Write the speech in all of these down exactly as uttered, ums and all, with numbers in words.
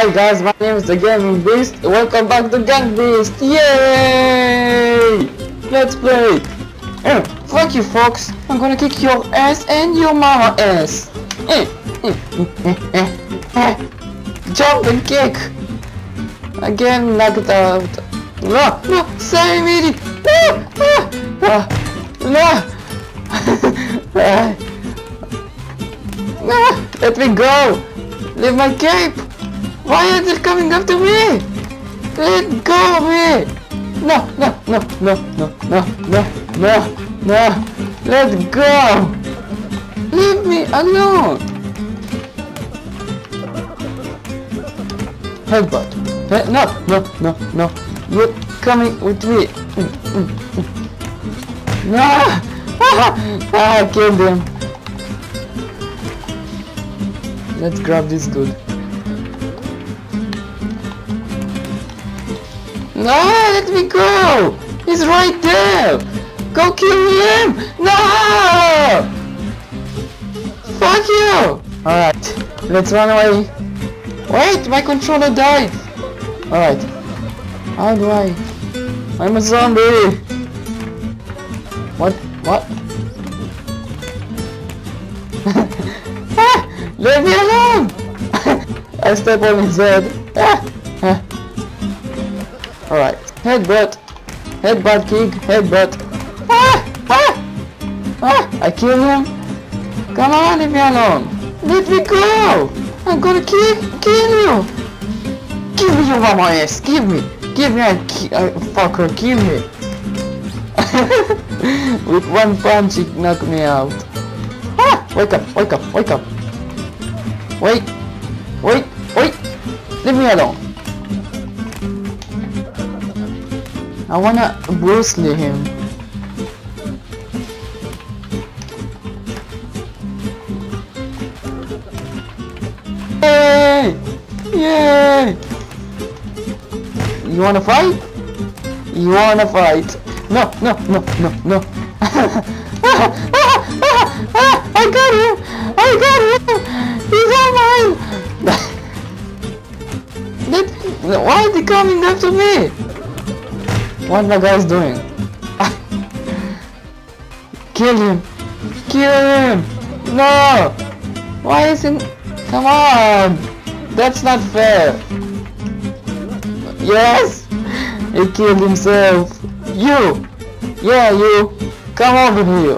Hi guys, my name is the Gaming Beast. Welcome back to Gang Beast. Yay! Let's play. Eh, fuck you, Fox. I'm gonna kick your ass and your mama ass. Eh, eh, eh, eh, eh. Jump and kick. Again, knocked out. No, no, save me. No, no, no. No. No, let me go. Leave my cape. Why are they coming after me? Let go of me. No, no, no, no, no, no, no, no, no. Let go. Leave me alone. Headbutt. He no, no, no, no. You're coming with me. Mm, mm, mm. No. Ah, I killed him. Let's grab this dude. No, let me go! He's right there! Go kill him! No! Fuck you! Alright, let's run away. Wait, my controller died! Alright. How do I... I'm a zombie! What? What? Leave me alone! I step on his head. Alright, headbutt, headbutt kick, headbutt. Ah! Ah! Ah! I kill him. Come on, leave me alone. Let me go. I'm gonna kill, kill you. Give me your mama ass. Give me, give me a, a fucker. Kill me. With one punch, he knocked me out. Ah! Wake up, wake up, wake up. Wait, wait, wait. Leave me alone. I wanna Bruce Lee him. Yay! Yay! You wanna fight? You wanna fight? No, no, no, no, no. I got him! I got him! He's all mine! Let, why are they coming after me? What the guy's doing? Kill him! Kill him! No! Why isn't... Come on! That's not fair! Yes! He killed himself! You! Yeah, you! Come over here!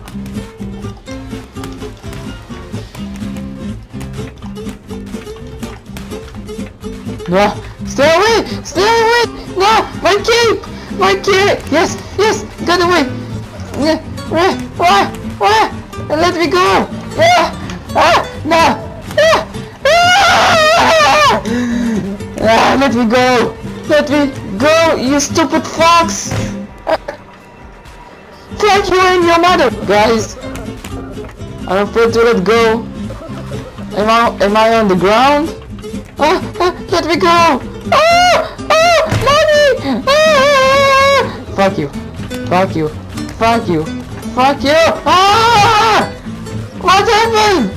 No! Stay away! Stay away! No! My cape! My cape! Yes! Yes! Get away! Yeah! Where? Where? Where? Let me go! Yeah! Ah! No! Ah! Ah! Let me go! Let me go! You stupid fox! Fuck you and your mother! Guys! I'm afraid to let go. Am I, am I on the ground? Ah, ah, let me go! Ah! Ah! Mommy! Ah! Fuck you! Fuck you! Fuck you! Fuck you! Ah! What happened?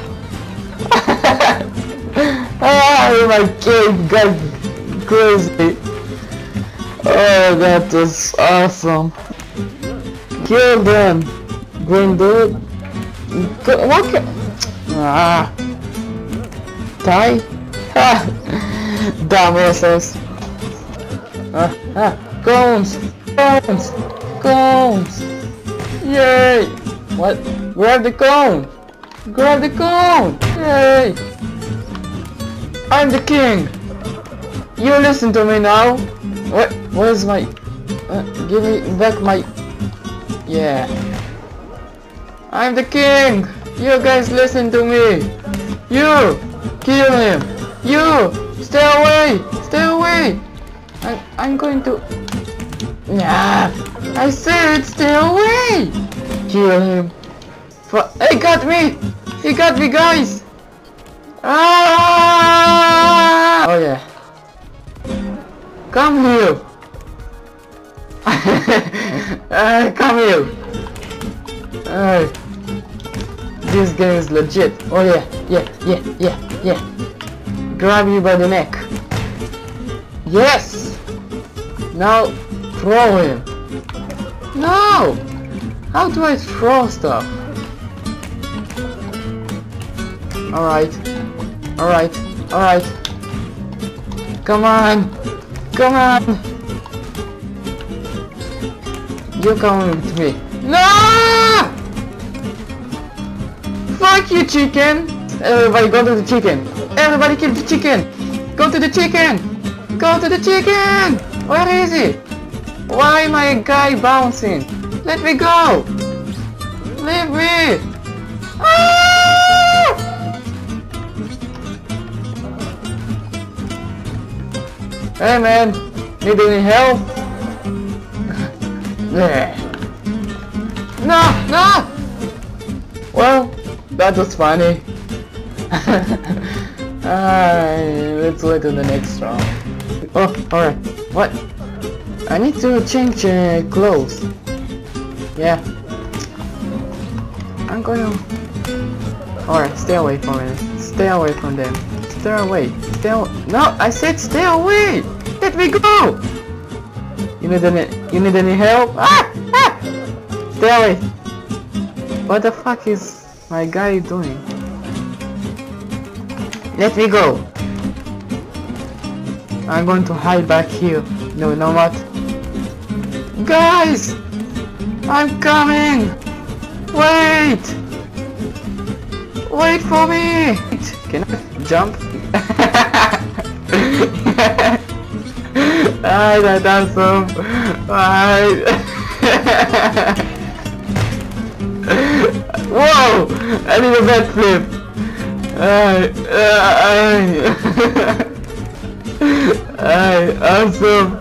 Ah! My cape got crazy! Oh, that was awesome! Kill them! Green dude! What? Ah! Die? Dumbasses! Ah, ah, cones! Cones! Cones! Yay! What? Grab the cone! Grab the cone! Yay! I'm the king! You listen to me now! What? Where's my... Uh, give me back my... Yeah! I'm the king! You guys listen to me! You! Kill him! You! Stay away! Stay away! I, I'm going to... Yeah! I said stay away! Kill him! For... He got me! He got me, guys! Ah! Oh yeah! Come here! uh, come here! Uh, this game is legit! Oh yeah! Yeah! Yeah! Yeah! Yeah! grab you by the neck. Yes! Now throw him. No! How do I throw stuff? Alright. Alright. Alright. Come on! Come on! You're coming with me. No! Fuck you, chicken! Everybody go to the chicken! Everybody kill the chicken! Go to the chicken! Go to the chicken! Where is he? Why am I a guy bouncing? Let me go! Leave me! Ah! Hey man, need any help? No, no! Well, that was funny. uh, let's wait till the next round. Oh, alright. What? I need to change uh, clothes. Yeah. I'm going to... Alright, stay away from it. Stay away from them. Stay away. Stay away. No, I said stay away! Let me go! You need any, you need any help? Ah! Ah! Stay away! What the fuck is my guy doing? Let me go! I'm going to hide back here. No, you know what? Guys! I'm coming! Wait! Wait for me! Can I jump? Ah, that's awesome! Right. Whoa! I did a backflip! Ay, ay, ay, awesome!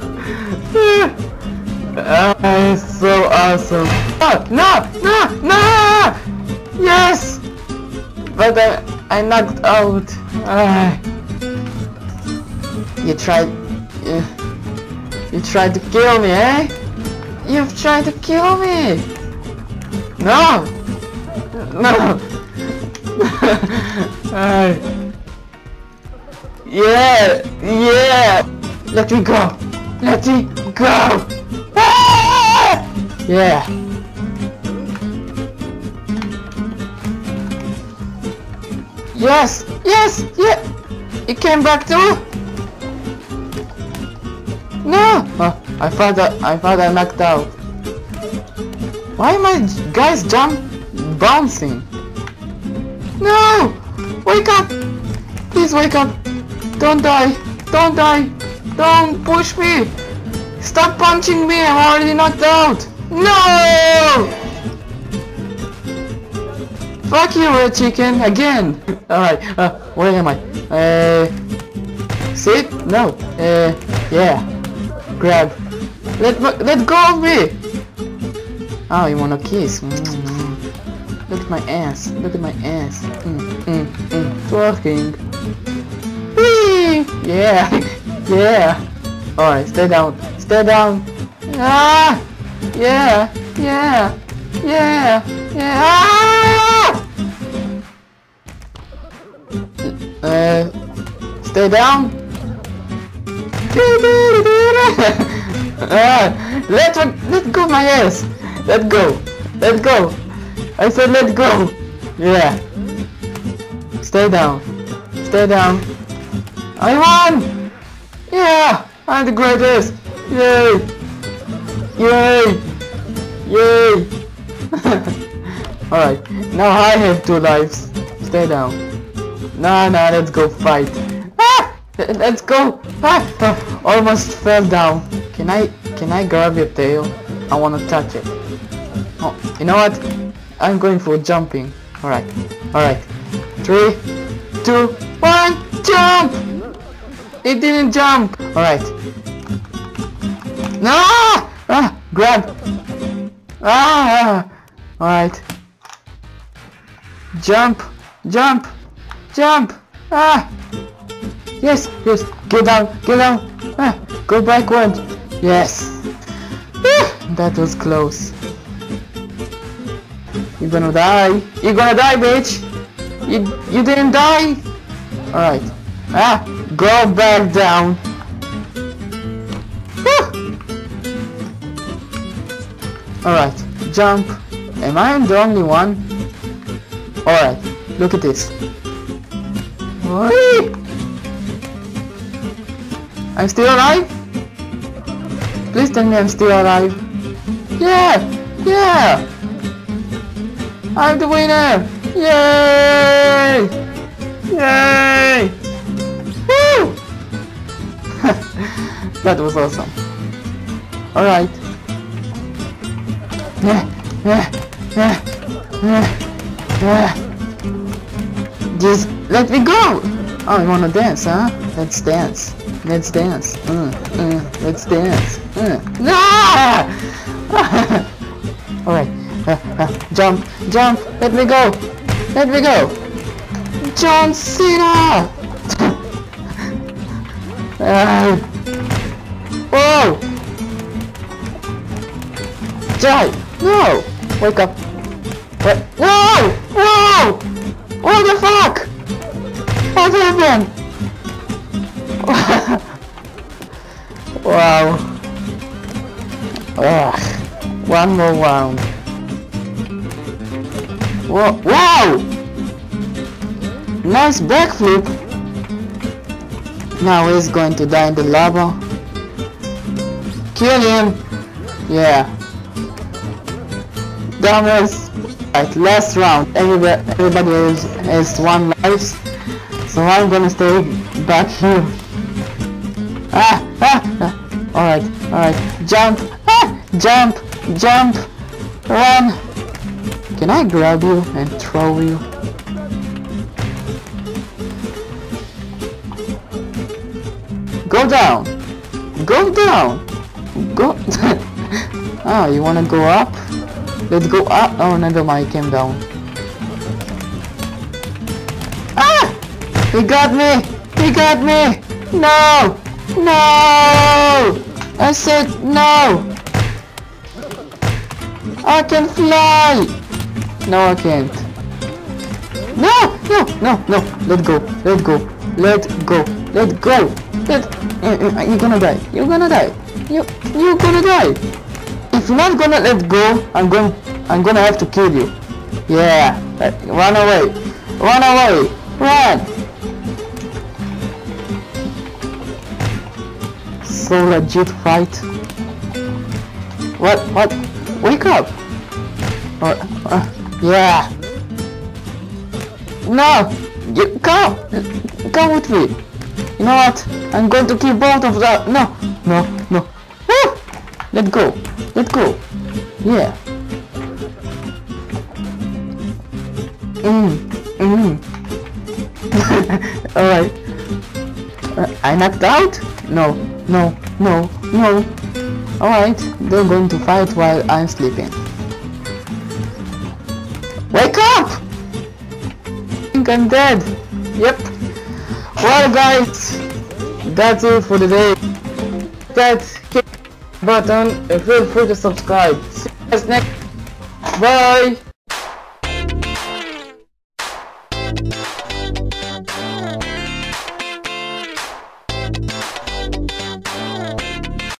Ay, so awesome! Oh, no, no, no! Yes! But I, I knocked out. Ay. You tried, you, you tried to kill me, eh? You've tried to kill me! No! No! uh, yeah! Yeah! Let me go! Let me go! Ah! Yeah! Yes! Yes! Yeah! It came back too! No! Oh, I thought that I thought I knocked out. Why am I guys jump bouncing? No! Wake up! Please wake up! Don't die! Don't die! Don't push me! Stop punching me! I'm already knocked out! No! Fuck you, red chicken! Again! Alright, uh, where am I? Uh... Sit? No. Uh, yeah. Grab. Let let go of me! Oh, you wanna kiss? Mm-hmm. Look at my ass. Look at my ass. Mm, mm, mm. Twerking. Whee! Yeah. Yeah. Alright, stay down. Stay down. Ah! Yeah. Yeah. Yeah. Yeah. Ah! Uh, stay down. uh, let let go my ass. Let go. Let go. I said let go. Yeah. Stay down. Stay down. I won. Yeah. I'm the greatest. Yay. Yay. Yay. Alright. Now I have two lives. Stay down. Nah, nah. Let's go fight. Ah! Let's go. Ah! Almost fell down. Can I can I grab your tail? I wanna touch it. Oh, you know what? I'm going for jumping. Alright. Alright. Three, two, one, jump! It didn't jump! Alright. No! Ah! Grab! Ah! Alright. Jump! Jump! Jump! Ah! Yes! Yes! Get down! Get down! Ah! Go backward! Yes! That was close. You're gonna die. You're gonna die, bitch. You you didn't die. All right. Ah, go back down. Alright, jump. Am I the only one? Alright, look at this. Whee! I'm still alive? Please tell me I'm still alive. Yeah! Yeah! I'm the winner! Yay! Yay! Woo! That was awesome. Alright. Yeah, yeah, yeah, yeah, yeah. Just let me go! Oh, you wanna dance, huh? Let's dance. Let's dance. Uh, uh, let's dance. Uh. Ah! Alright. Uh, uh, jump, jump. Let me go. Let me go. John Cena! uh. Whoa! Die! No! Wake up! What? Whoa! Whoa! What the fuck? What happened? Wow! Ugh. One more round. Whoa! Wow! Nice backflip! Now he's going to die in the lava. Kill him! Yeah. Dumbest. Right, last round. Everybody, everybody has, has one life, so I'm gonna stay back here. Ah, ah, ah. Alright, alright. Jump, ah, jump, jump, run. Can I grab you and throw you? Go down, go down, go. Ah, you wanna go up? Let's go up. Oh, never mind, came down. Ah! He got me! He got me! No! No! I said no! I can fly! No, I can't. No! No! No! No! Let go! Let go! Let go! Let go! Let... You're gonna die! You're gonna die! You... You're gonna die! If you're not gonna let go, I'm going I'm gonna have to kill you. Yeah. Run away. Run away. Run. So legit fight. What? What? Wake up. Uh, uh, yeah. No. You come. Come with me. You know what? I'm going to kill both of them. No. No. No. Woo! Let go. Let go. Yeah. Mm. Mm. Alright. Uh, I knocked out? No. No. No. No. Alright. They're going to fight while I'm sleeping. Wake up! I think I'm dead. Yep. Well guys, that's it for today. That button and feel free to subscribe. See you guys next. Bye.